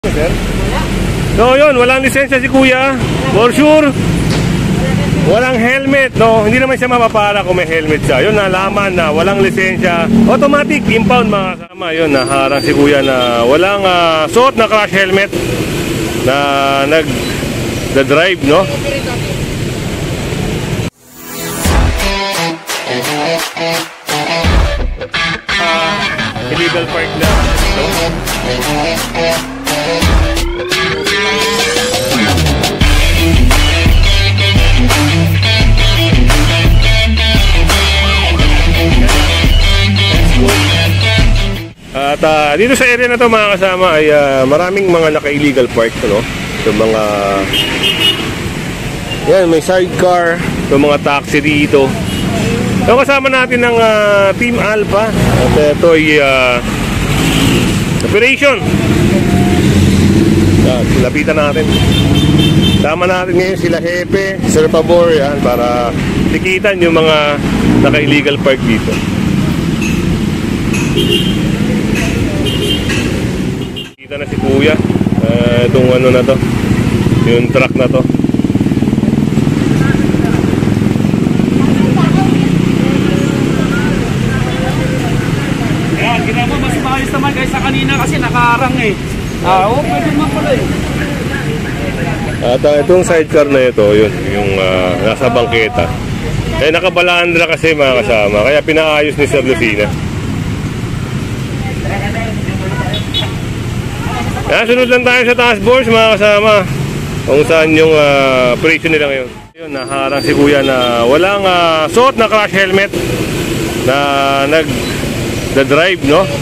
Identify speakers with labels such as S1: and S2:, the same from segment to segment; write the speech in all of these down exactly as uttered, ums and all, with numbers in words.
S1: Sir? So yun, walang lisensya si kuya. For sure, walang helmet, no? Hindi naman siya mapapara kung may helmet siya. Yun, nalaman na walang lisensya. Automatic impound mga kasama. Yun, naharang si kuya na walang uh, suot na crash helmet na nag-drive, no? Uh, illegal park na, no? At uh, dito sa area na to mga kasama ay uh, maraming mga naka-illegal park, no? So mga yan, may sidecar, so mga taxi dito. So kasama natin ng uh, Team Alpha. At ito ay uh, operation. Yan, lapitan natin. Tama natin ngayon sila Hepe, Sir Pabor, yan, para tikitan yung mga naka-illegal park dito. Kita na si kuya, uh, itong ano na to, yung truck na to.
S2: Ayan, kita mo, mas maayos naman guys sa kanina kasi nakaarang eh. Ah, oo, pwede naman pala eh.
S1: At uh, itong sidecar na ito, yun, yung uh, nasa bangketa. Eh, nakabalaan nila kasi mga kasama, kaya pinaayos ni Sir Lucina. Kaya sunod lang tayo sa task force mga kasama, kung saan yung uh, operation nila ngayon. Yun, naharang si kuya na walang uh, suot na crash helmet na nag-drive, no?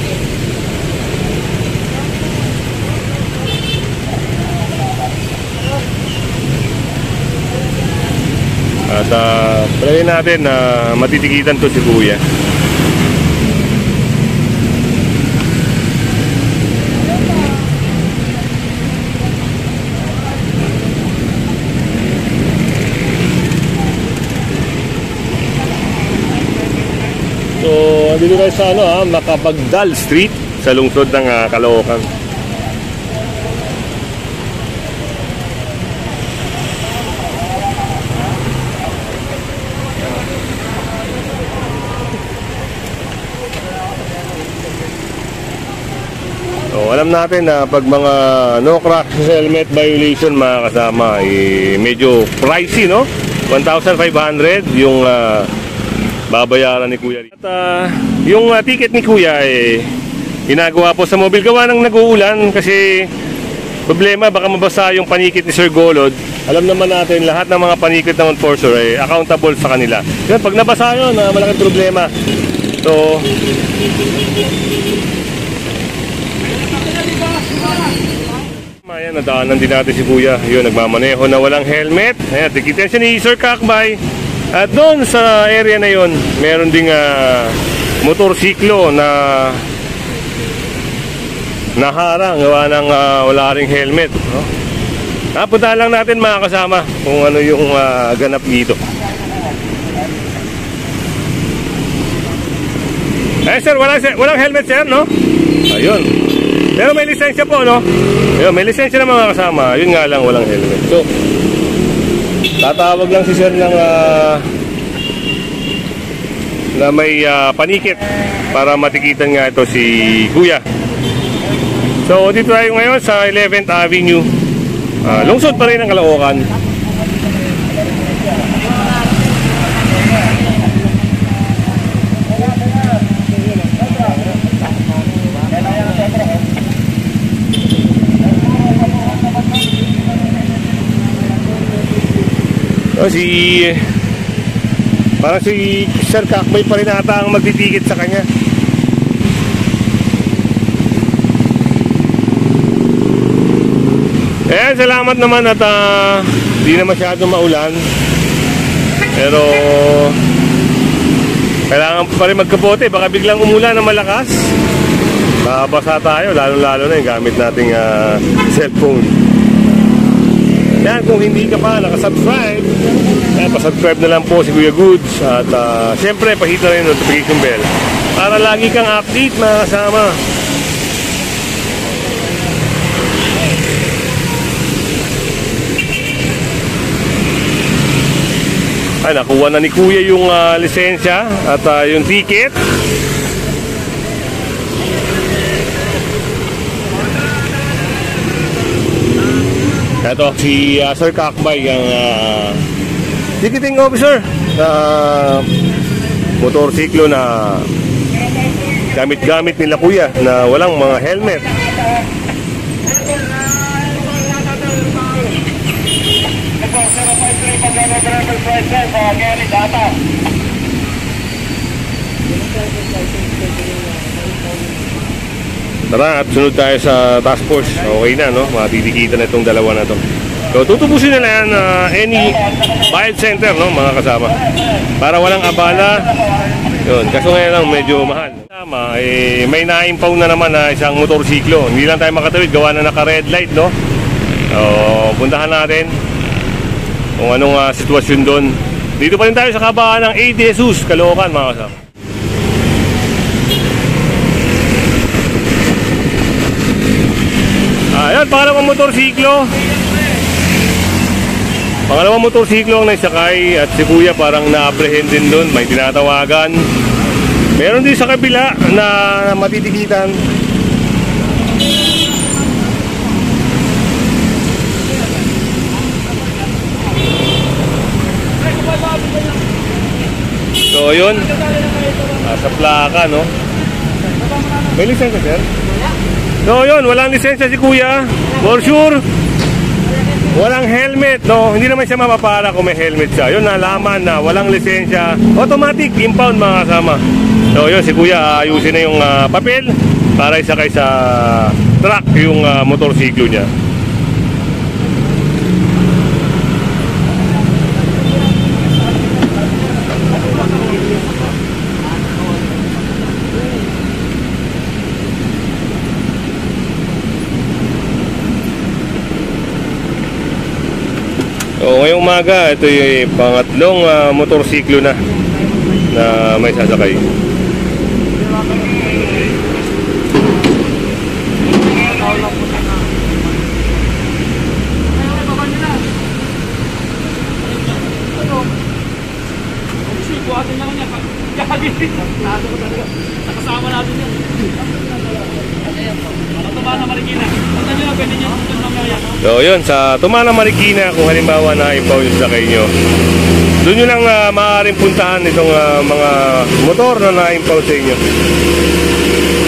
S1: At uh, palayin natin na uh, matitikitan to si kuya. So, dito tayo sa ano, ha, Macabagdal Street sa lungsod ng uh, Caloocan. So, alam natin na pag mga no crash helmet violation mga kasama, eh, medyo pricey, no? one thousand five hundred yung uh, babayaran ni kuya. At uh, yung uh, ticket ni kuya eh ginagawa po sa mobile gawa ng nag-uulan kasi problema baka mabasa yung panikit ni Sir Golod. Alam naman natin lahat ng mga panikit ng enforcer eh accountable sa kanila. Yan, pag nabasa yun, uh, malaking problema. So ayan, nadaanan din natin si kuya. Yun, nagmamaneho na walang helmet. Ayan, tikitan siya ni Sir Kakbay. At doon sa area na yon, meron ding uh, motorsiklo na naharang gawa ng uh, wala ring helmet, no? Napunta lang natin mga kasama kung ano yung uh, ganap dito. Eh sir, walang, walang helmet sir, no? Ayun. Pero may lisensya po, no? Ayun, may lisensya na mga kasama. Yun nga lang, walang helmet. So tatawag lang si sir ng uh, na may uh, panikit para matikitan nga ito si kuya. So dito tayo ngayon sa eleventh Avenue, uh, lungsod pa rin ng Caloocan. So, si parang si Sir Kakbay pa rin ata ang magtitikit sa kanya. Ayan, salamat naman at uh, di na masyadong maulan. Pero kailangan pa rin magkapote, baka biglang umulan na malakas. Makabasa tayo, lalo-lalo na yung gamit nating uh, cellphone. Yan, kung hindi ka pa nakasubscribe, yan, pasubscribe na lang po si Kuya Goods. At uh, siyempre, pahit na rin yung notification bell para lagi kang update mga kasama. Ay, nakuha na ni Kuya yung uh, lisensya at uh, yung ticket. Ito, si uh, Sir Kakbay, ang uh, ticketing officer na uh, motorsiklo na gamit-gamit nila Kuya na walang mga helmet. Tara, at sunod tayo sa task force. Okay na, no? Matitikitan na itong dalawa na to. So, tutubusin nila yan uh, any bayad center, no? Mga kasama. Para walang abala. Yun, kaso ngayon lang medyo mahal. Tama, eh, may na-impound na naman na isang motorsiklo. Hindi lang tayo makatawid, gawa na naka-red light, no? So, puntahan natin kung anong uh, sitwasyon doon. Dito pa rin tayo sa kabaan ng A D Jesus, Caloocan, mga kasama. Ayan, pangalawang motorsiklo. Pangalawang motorsiklo ang naisakay at si Kuya parang na-apprehend din doon. May tinatawagan. Meron din sa kabila na matitikitan. So yun, nasa plaka, no? May lisensya, sir? So yun, walang lisensya si Kuya. For sure, walang helmet, no? Hindi naman siya mapapara kung may helmet siya. Yun, nalaman na walang lisensya. Automatic impound, mga kasama. So yun, si Kuya ayusin na yung uh, papel para isakay sa truck yung uh, motorsiklo niya. So ngayong umaga, ito yung pangatlong uh, motorsiklo na na may sasakay.
S2: Nakasama natin yan. Tumana Marikina. Punta nyo na, pwede nyo tutun mamaya.
S1: So yun, sa Tumana Marikina, kung halimbawa na impound yung sakay nyo, doon nyo lang uh, maaaring puntahan itong uh, mga motor na na-impound sa inyo.